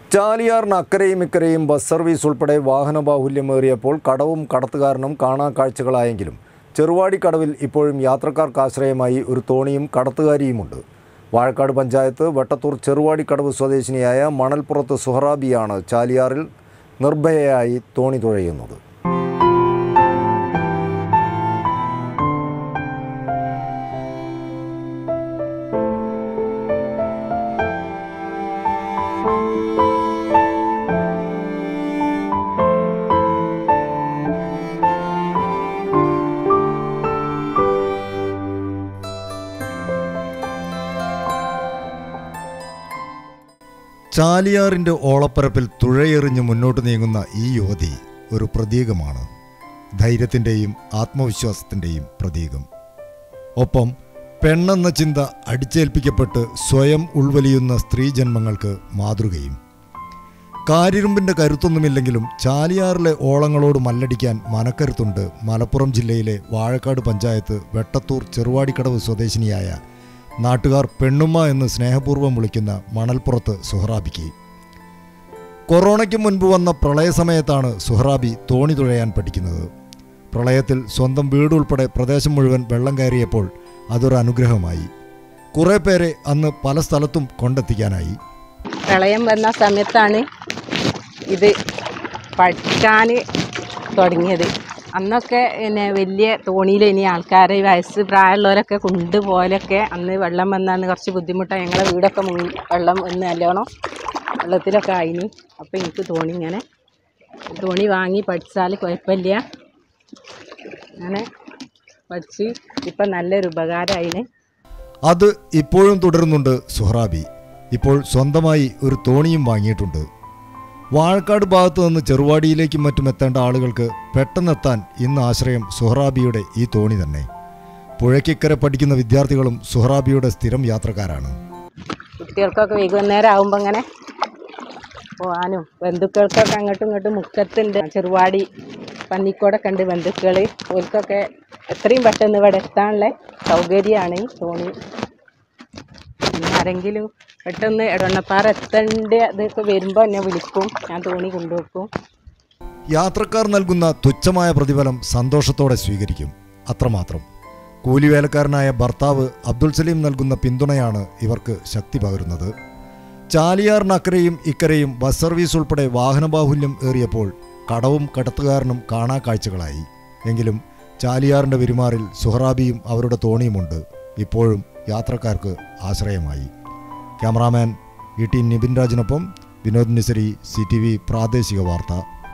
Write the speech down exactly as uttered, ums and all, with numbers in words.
ചാലിയാറിന് അക്കരയും ഇക്കരയും bus service ഉൾപ്പെടെ വാഹന ബാഹുല്യമേറിയപ്പോൾ കടവും കടത്തുകാരനും കാണാ കാഴ്ചകളായെങ്കിലും ചെറുവാടിക്കടവിൽ ഇപ്പോഴും യാത്രക്കാർക്ക് ആശ്രയമായി ഒരു തോണിയും കടത്തുകാരിയുമുണ്ട്. വാഴക്കാട് പഞ്ചായത്ത് വെട്ടത്തൂർ ചെറുവാടിക്കടവ് സ്വദേശിനിയായ മണൽപുറത്ത് സുഹറാബിയാണ് ചാലിയാറിൽ നിർഭയയായി തോണി തുഴയുന്നത്. ചാലിയാറിൻ്റെ ഓളപ്പരപ്പിൽ തുഴയെറിഞ്ഞ് മുന്നോട്ട് നീങ്ങുന്ന ഈ യുവതി ഒരു പ്രതീകമാണ്. ധൈര്യത്തിൻ്റെയും ആത്മവിശ്വാസത്തിൻ്റെയും പ്രതീകം. ഒപ്പം പെണ്ണെന്ന ചിന്ത അടിച്ചേൽപ്പിക്കപ്പെട്ട് സ്വയം ഉൾവലിയുന്ന സ്ത്രീജന്മങ്ങൾക്ക് മാതൃകയും. കാരിരുമ്പിൻ്റെ കരുത്തൊന്നുമില്ലെങ്കിലും ചാലിയാറിലെ ഓളങ്ങളോട് മല്ലടിക്കാൻ മനക്കരുത്തുണ്ട് മലപ്പുറം ജില്ലയിലെ വാഴക്കാട് പഞ്ചായത്ത് വെട്ടത്തൂർ ചെറുവാടിക്കടവ് സ്വദേശിനിയായ നാട്ടുകാർ പെണ്ണുമ്മ എന്ന് സ്നേഹപൂർവ്വം വിളിക്കുന്ന മണൽപുറത്ത് സുഹറാബിക്ക്. കൊറോണയ്ക്ക് മുൻപ് വന്ന പ്രളയസമയത്താണ് സുഹറാബി തോണി തുഴയാൻ പഠിക്കുന്നത്. പ്രളയത്തിൽ സ്വന്തം വീടുൾപ്പെടെ പ്രദേശം മുഴുവൻ വെള്ളം കയറിയപ്പോൾ അതൊരു അനുഗ്രഹമായി. കുറേ പേരെ അന്ന് പല സ്ഥലത്തും കൊണ്ടെത്തിക്കാനായി. പ്രളയം വന്ന സമയത്താണ് ഇത് പഠിക്കാൻ തുടങ്ങിയത്. അന്നൊക്കെ പിന്നെ വലിയ തോണിയിൽ ഇനി ആൾക്കാരെ വയസ്സ് പ്രായമുള്ളവരൊക്കെ കൊണ്ടുപോലൊക്കെ അന്ന് വെള്ളം വന്നാന്ന് കുറച്ച് ബുദ്ധിമുട്ടാണ്. ഞങ്ങളെ വീടൊക്കെ വെള്ളം വന്ന് നല്ലോണം വെള്ളത്തിലൊക്കെ ആയിന്. അപ്പോൾ എനിക്ക് തോണി ഇങ്ങനെ തോണി വാങ്ങി പഠിച്ചാൽ കുഴപ്പമില്ല. അങ്ങനെ പഠിച്ച് ഇപ്പം നല്ലൊരു ഉപകാരമായിന്. അത് ഇപ്പോഴും തുടരുന്നുണ്ട് സുഹറാബി. ഇപ്പോൾ സ്വന്തമായി ഒരു തോണിയും വാങ്ങിയിട്ടുണ്ട്. വാഴക്കാട് ഭാഗത്തു നിന്ന് ചെറുവാടിയിലേക്കും മറ്റും എത്തേണ്ട ആളുകൾക്ക് പെട്ടെന്നെത്താൻ ഇന്ന് ആശ്രയം സുഹറാബിയുടെ ഈ തോണി തന്നെ. പുഴയ്ക്കിക്കരെ പഠിക്കുന്ന വിദ്യാർത്ഥികളും സുഹറാബിയുടെ സ്ഥിരം യാത്രക്കാരാണ്. കുട്ടികൾക്കൊക്കെ വൈകുന്നേരം ആകുമ്പോൾ അങ്ങനെ പോകാനും ബന്ധുക്കൾക്കൊക്കെ അങ്ങോട്ടും ഇങ്ങോട്ടും മുക്കത്തുണ്ട്, ചെറുവാടി പന്നിക്കോടൊക്കെ ഉണ്ട് ബന്ധുക്കൾ. ഓർക്കൊക്കെ എത്രയും പെട്ടെന്ന് ഇവിടെ എത്താനുള്ള സൗകര്യമാണ് ഈ തോണി. പിന്നെ ആരെങ്കിലും പെട്ടെന്ന് എടവണ്ണപ്പാറ എത്തേണ്ട അതൊക്കെ വരുമ്പോൾ എന്നെ വിളിക്കും, ഞാൻ തോണി കൊണ്ടുവെക്കും. യാത്രക്കാർ നൽകുന്ന തുച്ഛമായ പ്രതിഫലം സന്തോഷത്തോടെ സ്വീകരിക്കും, അത്രമാത്രം. കൂലിവേലക്കാരനായ ഭർത്താവ് അബ്ദുൽ സലീം നൽകുന്ന പിന്തുണയാണ് ഇവർക്ക് ശക്തി പകരുന്നത്. ചാലിയാറിനക്കരയും ഇക്കരയും ബസ് സർവീസ് ഉൾപ്പെടെ വാഹനബാഹുല്യം ഏറിയപ്പോൾ കടവും കടത്തുകാരനും കാണാ കാഴ്ചകളായി. എങ്കിലും ചാലിയാറിൻ്റെ പെരുമാറിൽ സുഹറാബിയും അവരുടെ തോണിയുമുണ്ട് ഇപ്പോഴും യാത്രക്കാർക്ക് ആശ്രയമായി. ക്യാമറാമാൻ ഇ ടി നിബിൻ രാജിനൊപ്പം Vinod Nisari, C T V പ്രാദേശിക വാർത്ത.